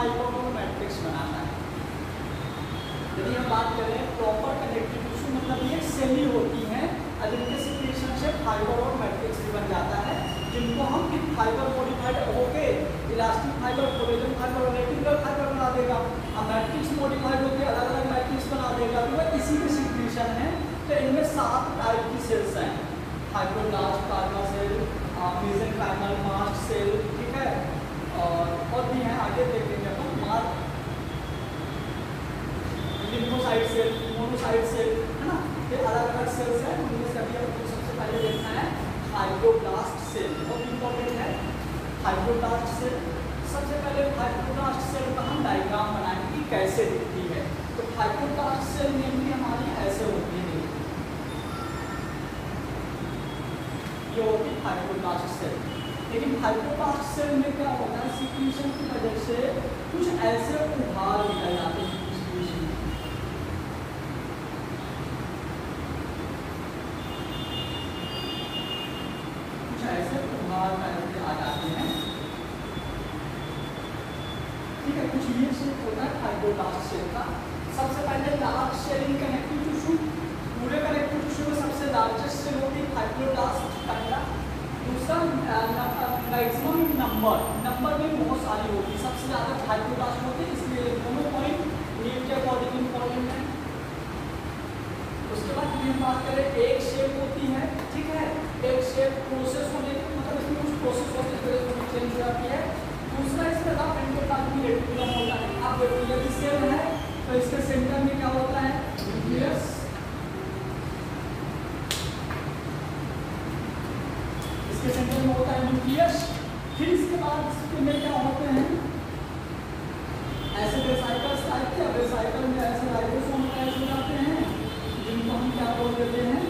Fibre और matrix बनाता है। यदि हम बात करें प्रॉपर कनेक्टिव टिश्यू मतलब ये सेली होती हैं और जिनके सिक्रीशन से फाइबर और मैट्रिक्स भी बन जाता है, जिनको हम फिर फाइबर मॉडिफाइड होके इलास्टिक फाइबर, कोलेजन फाइबर और रेटिकुलर फाइबर बना देगा। अब मैट्रिक्स मॉडिफाइड होके अलग अलग मैट्रिक्स बना देगा, तो वह इसी के सिक्रीशन है। तो इनमें 7 टाइप की सेल्स हैं, फाइब्रोब्लास्ट, कार्मा सेल, मेसेंकाइमल, मास्ट सेल, ठीक है, और भी हैं, आगे देखेंगे अपन। लिम्फोसाइट सेल, मोनोसाइट सेल, है ना, ये अलग अलग सेल्स हैं। उनमें से अभी आपको सबसे पहले देखना है फाइब्रोब्लास्ट सेल, बहुत इंपॉर्टेंट है फाइब्रोब्लास्ट सेल। सबसे पहले फाइब्रोब्लास्ट सेल का हम डायग्राम बनाएंगे कि कैसे दिखती है। तो फाइब्रोब्लास्ट सेल मेनली हमारी ऐसे होती है, ये होती है फाइब्रोब्लास्ट सेल। लेकिन फाइब्रोब्लास्ट सेल में क्या होता है, सिक्रीशन की वजह से कुछ ऐसे उभार निकल जाते हैं, ऐसे उभार आ जाते हैं, ठीक है। कुछ ये शेप होता है फाइब्रोब्लास्ट सेल का। सबसे पहले large cell in connective tissue, पूरे कनेक्टिव टिश्यू में सबसे लार्जेस्ट सेल होती है फाइब्रोब्लास्ट पहला। दूसरा मैक्सिमम नंबर में बहुत सारी होती है, सबसे ज़्यादा फाइब्रोब्लास्ट होती है, इसलिए दोनों पॉइंट नीट के अकॉर्डिंग इम्पोर्टेंट है। उसके बाद हम बात करें एक शेप होती है, ठीक है, एक शेप प्रोसेस होने की मतलब इसमें कुछ प्रोसेस होती है तो चेंज हो जाती है। दूसरा इसका नाम एंडोप्लाज्मिक रेटिकुलम होता है। अब यदि सेल है तो इसके सेंटर में क्या होता है, न्यूक्लियस, इसके सेंटर में होता है न्यूक्लियस। फिर इसके बाद इसमें क्या होते हैं, ऐसे वेसाइकल्स टाइप के, वेसाइकल में ऐसे राइबोसोम अटैच हो जाते हैं, जिनको हम क्या बोल देते हैं,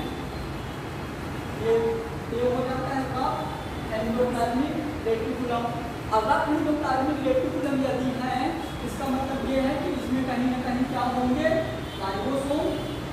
ये हो जाता है कब, एंडोप्लाज्मिक रेटिकुलम। अगर एंडोप्लाज्मिक रेटिकुलम यदि है, इसका मतलब ये है कि इसमें कहीं ना कहीं क्या होंगे, राइबोसोम।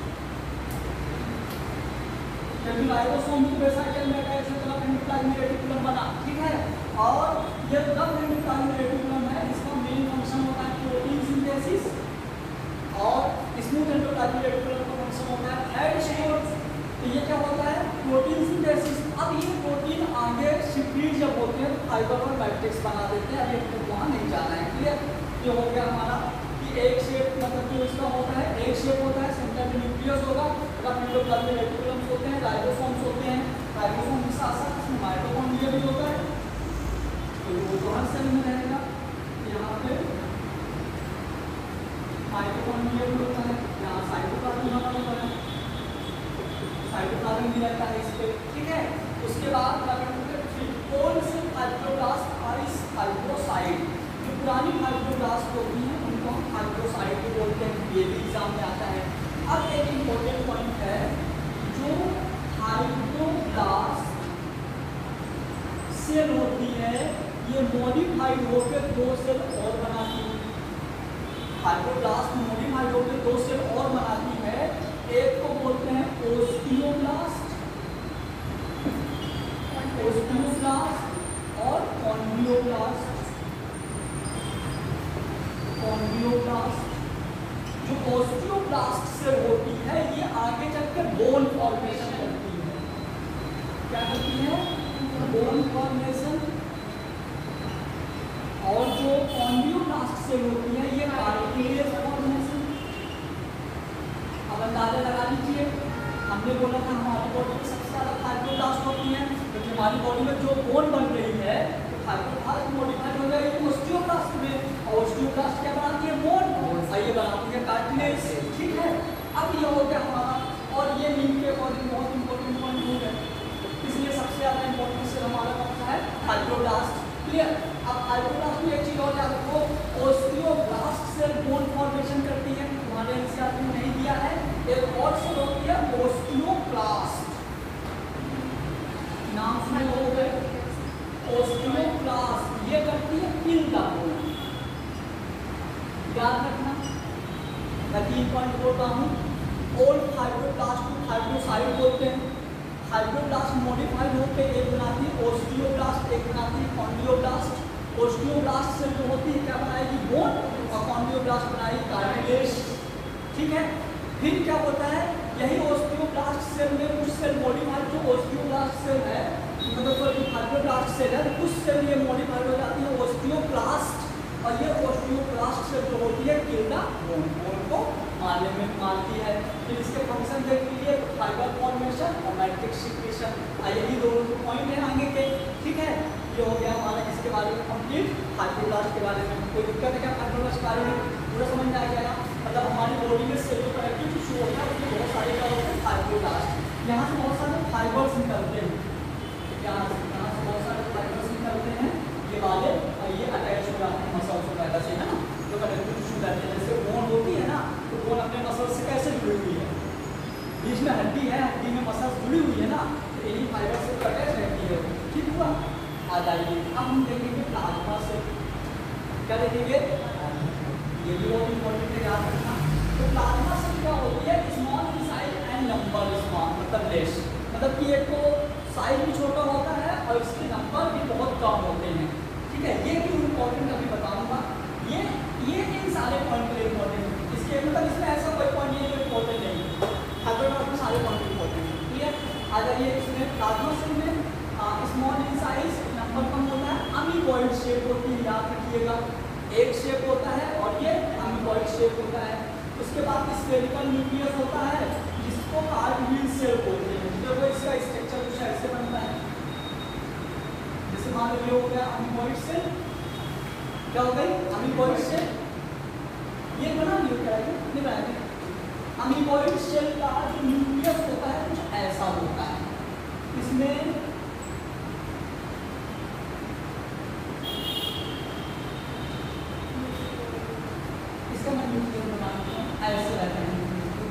जब राइबोसोम की वेसाइकल में अटैच होता है एंडोप्लाज्मिक रेटिकुलम बना, ठीक है। और ये जब एंडोप्लाज्मिक रेटिकुलम है, इसका मेन फंक्शन होता है प्रोटीन सिंथेसिस, और स्मूथ एंडोप्लाज्मिक रेटिकुलम का फंक्शन होता है फैट स्टोर। तो ये क्या होता है, प्रोटीन सिंथेसिस। अब ये प्रोटीन आगे सिक्रीट जब होते हैं तो फाइबर और मैट्रिक्स बना देते हैं। अभी हमको वहाँ नहीं जाना है, क्लियर। ये हो गया हमारा कि एक शेप मतलब जो इसका होता है, एक शेप होता है, सेंटर में न्यूक्लियस होगा, अगर एंडोप्लाज्मिक रेटिकुलम्स होते हैं, राइबोसोम्स होते हैं, राइबोसोम के साथ साथ इसमें माइटोकॉन्ड्रिया भी होता है, तो वो तो हर सेल में रहेगा। यहाँ पे माइटोकॉन्ड्रिया भी होता है, यहाँ साइटोप्लाज्म होता है, साइटोप्लाज्म भी रहता है इस पे, ठीक है। उसके बाद कौन से फाइब्रोब्लास्ट और इस फाइब्रोसाइट, जो पुरानी फाइब्रोब्लास्ट होती हैं उनको हम फाइब्रोसाइट भी बोलते हैं, ये भी एग्जाम में आता है। अब एक इम्पोर्टेंट पॉइंट है, जो फाइब्रोब्लास्ट सेल होती है ये मॉडिफाइड होकर 2 सेल और बनाती है। फाइब्रोब्लास्ट मॉडिफाइड होकर 2 सेल और बनाती है। एक को बोलते हैं ओस्टियोब्लास्ट और कॉन्ड्रियोब्लास्ट। जो ओस्टियोब्लास्ट से होती है ये आगे चलकर बोन फॉर्मेशन करती है। क्या करती है, बोन फॉर्मेशन। और जो कॉन्ड्रियोब्लास्ट से होती है ये कार्टिलेज फॉर्मेशन। अब अंदाजा लगा लीजिए, हमने बोला था हमारी बॉडी में सबसे ज़्यादा फाइब्रोब्लास्ट होती हैं, क्योंकि हमारी बॉडी में जो बोन बन रही है तो फाइब्रोब्लास्ट मॉडिफाइड हो जाएगी ओस्टियोब्लास्ट में, और ओस्टियोब्लास्ट क्या बनाती है, बोन, और ये बनाती है कार्टिलेज, ठीक है। अब ये हो गया हमारा, और ये नीट के अकॉर्डिंग बहुत इंपॉर्टेंट पॉइंट हो गया, इसलिए सबसे ज़्यादा इंपॉर्टेंट से हमारा कौन सा है, फाइब्रोब्लास्ट, क्लियर। अब फाइब्रोब्लास्ट में एक चीज़ और याद रखो, ओस्टियोब्लास्ट से बोन फॉर्मेशन करती है, हमारे एनसीईआरटी में नहीं दिया है। एक और सेल होती है ओस्टियोब्लास्ट, नाम सुने हो गए, ओस्टियोब्लास्ट, ये करती है इन द बोन, याद रखना। मैं 3 पॉइंट बोलता हूँ, ओल्ड फाइब्रोब्लास्ट को फाइब्रोसाइट बोलते हैं। फाइब्रोब्लास्ट मॉडिफाइड होकर एक बनाती है ओस्टियोब्लास्ट, एक बनाती है कॉन्ड्रियोब्लास्ट। ओस्टियोब्लास्ट सेल जो होती है क्या बनाएगी, बोन, और कॉन्ड्रोब्लास्ट बनाएगी कार्टिलेज। ठीक है, फिर क्या होता है, यही ओस्टियोब्लास्ट सेल में कुछ सेल मॉडिफाइड, जो ओस्टियोब्लास्ट सेल है मतलब जो फाइब्रोब्लास्ट सेल है, कुछ सेल ये मॉडिफाइड हो जाती है ओस्टियोब्लास्ट, और ये ओस्टियोब्लास्ट सेल जो होती है किल्ला बोन को मारती है। फिर इसके फंक्शन देख लीजिए, फाइबर फॉर्मेशन और मैट्रिक्स सिक्रेशन, यही दोनों पॉइंट है आगे के। ठीक है, ये हो गया हमारा इसके बारे में कंप्लीट, फाइब्रोब्लास्ट के बारे में। कोई दिक्कत है क्या फाइब्रोब्लास्ट के बारे में, पूरा समझ में आ गया? मतलब हमारी बॉडी में सेल जो कनेक्टिव टिश्यू होता है उसमें बहुत सारे क्या होते हैं, फाइब्रोब्लास्ट। यहाँ से बहुत सारे फाइबर्स निकलते हैं, यहाँ से बहुत सारे फाइबर्स निकलते हैं, ये वाले, और ये अटैच हो जाते हैं मसल्स को पहले से, है ना, जो कनेक्टिव टिश्यू रहते हैं। जैसे बोन होती है ना, तो बोन अपने मसल्स से कैसे जुड़ी हुई है, बीच में हड्डी है, हड्डी में मसल्स जुड़ी हुई है ना, तो यही फाइबर से अटैच रहती है। ठीक हुआ, आ जाइए अब हम देखेंगे प्लाज्मा सेल। क्या देखेंगे, ये भी बहुत इंपॉर्टेंट है याद रखना। तो प्लाज्मा सेल क्या होती है, small in size and number small, मतलब लेस, मतलब कि एक तो साइज भी छोटा होता है और इसके नंबर भी बहुत कम होते हैं। ठीक है, ये भी इम्पोर्टेंट अभी बताऊंगा। ये इन सारे पॉइंट के लिए इम्पोर्टेंट है, इसके मतलब इसमें ऐसा कोई पॉइंट नहीं है इम्पोर्टेंट नहीं, फाइब्रोब्लास्ट में सारे पॉइंट इम्पोर्टेंट है। क्लियर, आ जाइए इसमें प्लाज्मा सेल में स्मॉल इन साइज, नंबर कम होता है, अमीबॉइड शेप होती है, याद रखिएगा, एक शेप होता है और ये अमीबॉइड शेप होता है। उसके बाद स्फेरिकल न्यूक्लियस होता है जिसको कार्टिलेज सेल बोलते हैं, जब इसका स्ट्रक्चर कुछ ऐसे बनता है, जैसे मान लो ये हो गया अमीबॉइड सेल, क्या हो गई अमीबॉइड सेल, ये बना नहीं बनाया, अमीबॉइड सेल का जो न्यूक्लियस होता है कुछ ऐसा होता है, इसमें इसका मैं न्यूक्लियस बनाती हूँ, ऐसे रहता है।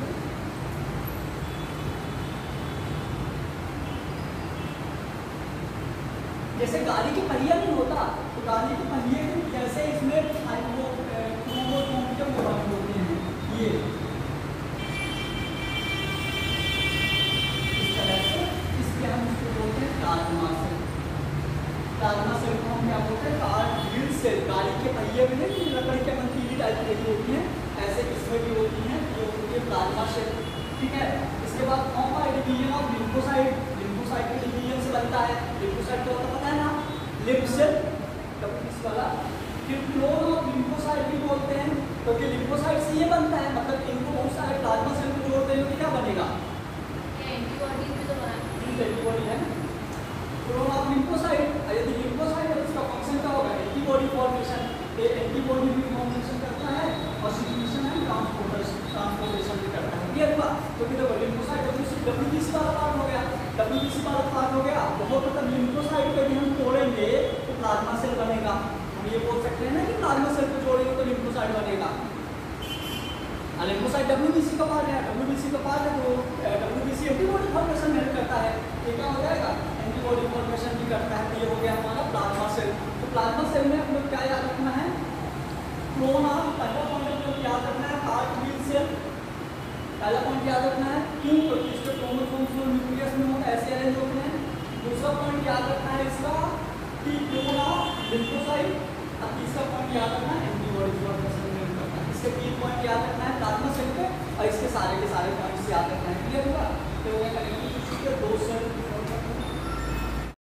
जैसे गाड़ी की पहिया नहीं होता, तो गाड़ी के पहिए जैसे इसमें क्रोमोसोम होते हैं, ये इस तरह से, इसके हम इसको बोलते हैं प्लाज्मा सेल। प्लाज्मा सेल को हम क्या बोलते हैं, कार्टिलेज सेल। गाड़ी के पहिए में नहीं, लकड़ी के मंतीली टाइप की होती है, ऐसे इसमें भी होती हैं, ये होती है प्लाज्मा सेल। ठीक है, इसके बाद form by division of lymphocyte, lymphocyte के डिवीजन से बनता है। लिम्फोसाइट क्या होता है पता है ना, लिम्फ सेल इस वाला। फिर क्लोन ऑफ लिम्फोसाइट भी बोलते हैं, क्योंकि तो लिम्फोसाइट से ये बनता है, मतलब इनको बहुत सारे प्लाज्मा सेल को जोड़ देंगे तो क्या बनेगा, एंटीबॉडी भी तो बनेगा, एंटीबॉडी है ना। क्लोन ऑफ लिम्फोसाइट, यदि लिम्फोसाइट है उसका फंक्शन क्या होगा, एंटीबॉडी फॉर्मेशन, ये एंटीबॉडी भी फॉर्मेशन करता है और सिक्रीशन एंड ट्रांसपोर्टेशन भी करता है। क्लियर हुआ, तो देखो लिम्फोसाइट डब्ल्यूबीसी वाला पार्ट हो गया, डब्ल्यूबीसी वाला पार्ट हो गया, बहुत मतलब लिम्फोसाइट को भी हम तोड़ेंगे तो प्लाज्मा सेल बनेगा। हम ये बोल सकते हैं ना कि प्लाज्मा सेल को जोड़ेंगे तो लिम्फोसाइट बनेगा। लिम्फोसाइट डब्ल्यूबीसी का पार्ट है, डब्ल्यूबीसी का पार्ट है, तो डब्ल्यूबीसी एंटीबॉडी फॉर्मेशन में करता है, ये क्या हो जाएगा, एंटीबॉडी फॉर्मेशन भी करता है। तो ये हो गया हमारा प्लाज्मा सेल। तो प्लाज्मा सेल में हम लोग क्या याद रखना है, क्लोन ऑफ, पहला पॉइंट याद रखना है कार्टिलेज सेल, पहला पॉइंट याद रखना है, क्यों, क्योंकि इसके क्रोमोसोम्स जो न्यूक्लियस में होते हैं ऐसे अरेंज होते हैं। दूसरा पॉइंट याद रखना है इसका कि क्लोन ऑफ लिम्फोसाइट, और तीसरा पॉइंट याद रखना है एंटीबॉडी फॉर्मेशन में करता है। इसके 3 पॉइंट याद रखना है प्लाज्मा सेल पे, और इसके सारे के सारे पॉइंट्स याद रखना है। क्लियर हुआ, तो कनेक्टिव टिश्यू के 2 सेल